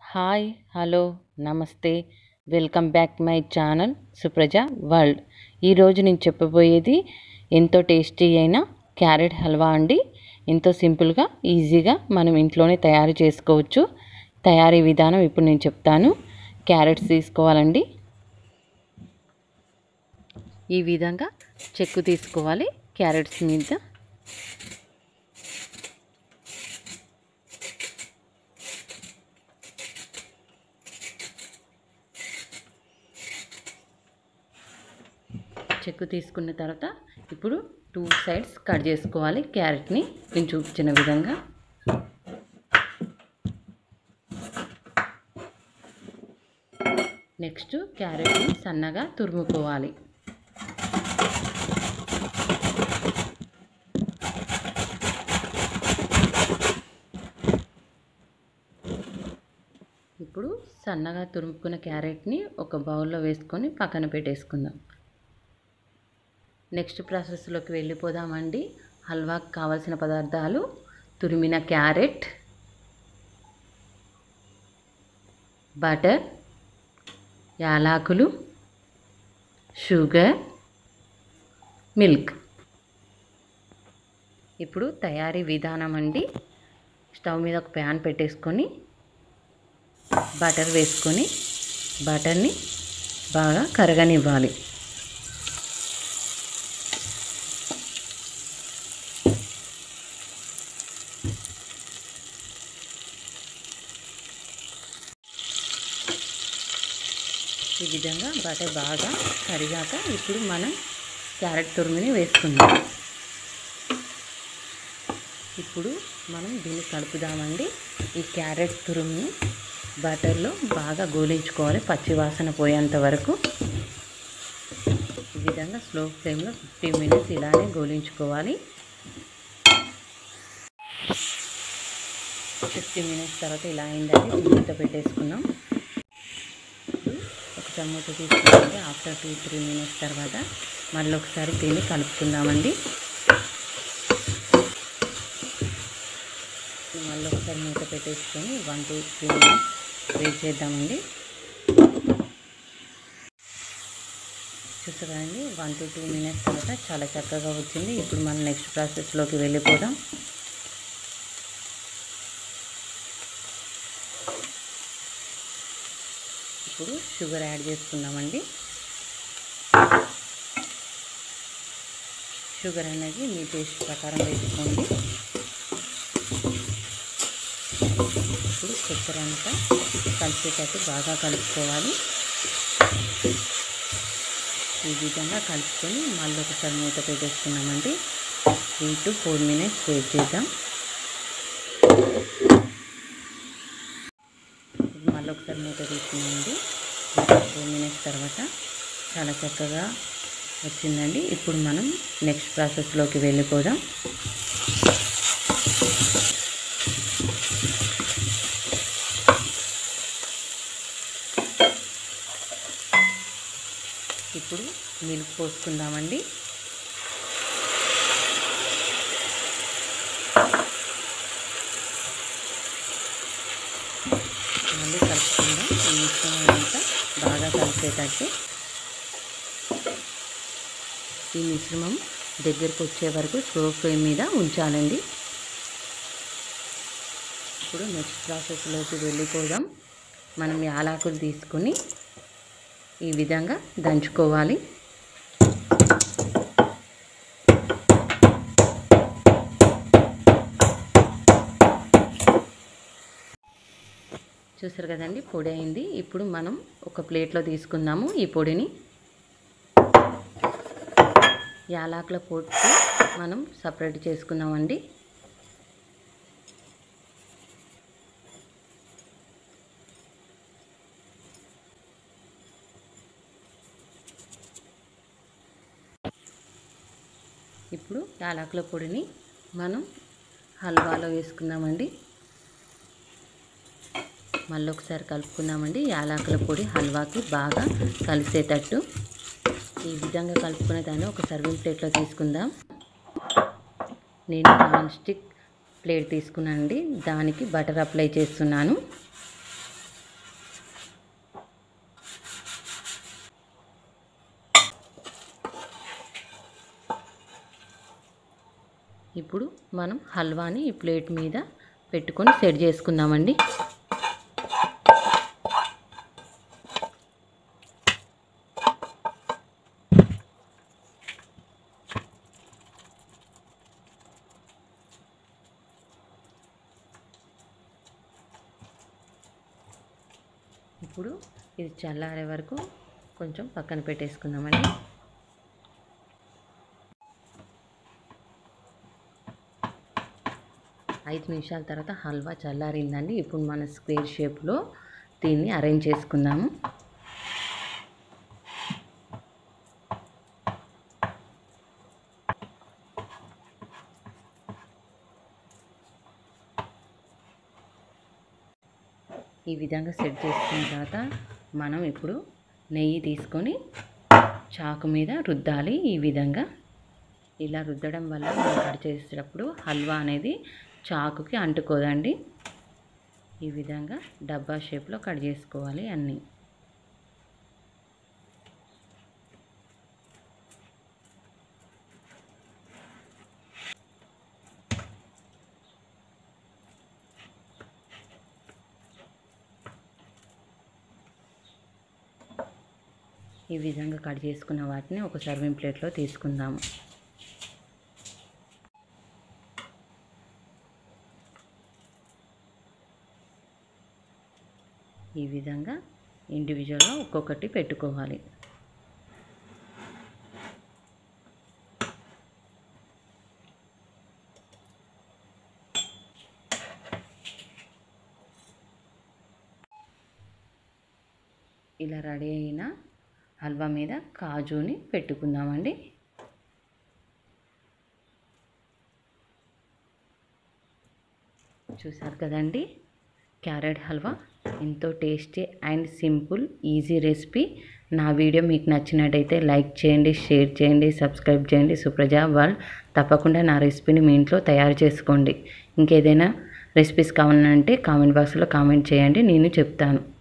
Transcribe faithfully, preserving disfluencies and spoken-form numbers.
Hi hello నమస్తే welcome back my channel Supraja world. ఈరోజు నేను చెప్పబోయేది ఎంతో టేస్టీ అయిన క్యారెట్ హల్వా అండి. ఎంతో సింపుల్గా ఈజీగా మనం ఇంట్లోనే తయారు చేసుకోవచ్చు. తయారీ విధానం ఇప్పుడు నేను చెప్తాను. క్యారెట్స్ తీసుకోవాలండి. ఈ విధంగా చెక్కు తీసుకోవాలి. క్యారెట్స్ మీద చెక్కు తీసుకున్న తర్వాత ఇప్పుడు టూ సైడ్స్ కట్ చేసుకోవాలి. క్యారెట్ని నేను చూపించిన విధంగా నెక్స్ట్ క్యారెట్ని సన్నగా తురుముకోవాలి. ఇప్పుడు సన్నగా తురుముకున్న క్యారెట్ని ఒక బౌల్లో వేసుకొని పక్కన పెట్టేసుకుందాం. నెక్స్ట్ ప్రాసెస్లోకి వెళ్ళిపోదామండి. హల్వాకి కావాల్సిన పదార్థాలు: తురిమిన క్యారెట్, బటర్, యాలకులు, షుగర్, మిల్క్. ఇప్పుడు తయారీ విధానం అండి. స్టవ్ మీద ఒక ప్యాన్ పెట్టేసుకొని బటర్ వేసుకొని బటర్ని బాగా కరగనివ్వాలి. ఈ విధంగా బటర్ బాగా కరిగాక ఇప్పుడు మనం క్యారెట్ తురుముని వేసుకుందాం. ఇప్పుడు మనం దీన్ని కలుపుదామండి. ఈ క్యారెట్ తురుముని బటర్లో బాగా గోలించుకోవాలి, పచ్చి వాసన పోయేంత వరకు. ఈ విధంగా స్లో ఫ్లేమ్లో ఫిఫ్టీన్ మినిట్స్ ఇలానే గోలించుకోవాలి. ఫిఫ్టీన్ మినిట్స్ తర్వాత ఇలా అయిందండి. మూత పెట్టేసుకున్నాం. ఒక మూత తీసుకుంటే ఆఫ్టర్ టూ త్రీ మినిట్స్ తర్వాత మళ్ళీ ఒకసారి దీన్ని కలుపుకుందామండి. మళ్ళీ ఒకసారి మూత పెట్టేసుకొని one two three minutes wait చేద్దామండి. చూసారా అండి, వన్ టు టూ మినిట్స్ తర్వాత చాలా చక్కగా వచ్చింది. ఇప్పుడు మనం నెక్స్ట్ ప్రాసెస్లోకి వెళ్ళిపోదాం. ఇప్పుడు షుగర్ యాడ్ చేసుకుందామండి. షుగర్ అనేది మీ టేస్ట్ ప్రకారం వేసుకోండి. ఇప్పుడు చక్కెర అంతా కలిసేటట్టు బాగా కలుపుకోవాలి. ఈ విధంగా కలుపుకొని మళ్ళీ ఒకసారి మూత పెట్టేసుకున్నామండి. Three to four minutes wait చేద్దాం. మళ్ళీ ఒకసారి మూత తీసుకున్నామండి. ఫోర్ మినిట్స్ తర్వాత చాలా చక్కగా వచ్చిందండి. ఇప్పుడు మనం నెక్స్ట్ ప్రాసెస్లోకి వెళ్ళిపోదాం. ఇప్పుడు మిల్క్ పోసుకుందామండి. మళ్ళీ కలుపుకుందాం. ఈ మిశ్రమం అంతా బాగా కలిసేటట్టు. ఈ మిశ్రమం దగ్గరకు వచ్చే వరకు స్లో ఫ్లేమ్ మీద ఉంచాలండి. ఇప్పుడు నెక్స్ట్ ప్రాసెస్లోకి వెళ్ళిపోదాం. మనం యాలకులు తీసుకొని ఈ విధంగా దంచుకోవాలి. చూసారు కదండి, పొడి అయింది. ఇప్పుడు మనం ఒక ప్లేట్లో తీసుకుందాము. ఈ పొడిని యాలకుల పొడి మనం సపరేట్ చేసుకుందామండి. ఇప్పుడు యాలకుల పొడిని మనం హల్వాలో వేసుకుందామండి. మళ్ళీ ఒకసారి కలుపుకుందామండి. యాలకుల పొడి హల్వాకి బాగా కలిసేటట్టు ఈ విధంగా కలుపుకునే దాన్ని ఒక సర్వింగ్ ప్లేట్లో తీసుకుందాం. నేను నాన్ స్టిక్ ప్లేట్ తీసుకున్నానండి. దానికి బటర్ అప్లై చేస్తున్నాను. ఇప్పుడు మనం హల్వాని ఈ ప్లేట్ మీద పెట్టుకొని సెట్ చేసుకుందామండి. ఇప్పుడు ఇది చల్లారే వరకు కొంచెం పక్కన పెట్టేసుకుందామండి. ఐదు నిమిషాల తర్వాత హల్వా చల్లారిందండి. ఇప్పుడు మన స్క్వేర్ షేప్లో దీన్ని అరేంజ్ చేసుకుందాము. ఈ విధంగా సెట్ చేసుకున్న తర్వాత మనం ఇప్పుడు నెయ్యి తీసుకొని చాకు మీద రుద్దాలి. ఈ విధంగా ఇలా రుద్దడం వల్ల మనం కట్ చేసేటప్పుడు హల్వా అనేది చాకుకి అంటుకోదండి. ఈ విధంగా డబ్బా షేప్లో కట్ చేసుకోవాలి అన్నీ. ఈ విధంగా కట్ చేసుకున్న వాటిని ఒక సర్వింగ్ ప్లేట్లో తీసుకుందాము. ఈ విధంగా ఇండివిజువల్గా ఒక్కొక్కటి పెట్టుకోవాలి. ఇలా రెడీ అయిన హల్వా మీద కాజుని పెట్టుకుందామండి. చూసారు కదండి, క్యారెట్ హల్వా ఎంతో tasty and simple easy recipe. నా వీడియో మీకు నచ్చినట్టయితే లైక్ చేయండి, షేర్ చేయండి, సబ్స్క్రైబ్ చేయండి. సుప్రజ వరల్డ్. తప్పకుండా నా రెసిపీని మీ ఇంట్లో తయారు చేసుకోండి. ఇంకేదైనా రెసిపీస్ కావాలంటే కామెంట్ బాక్స్లో కామెంట్ చేయండి, నేను చెప్తాను.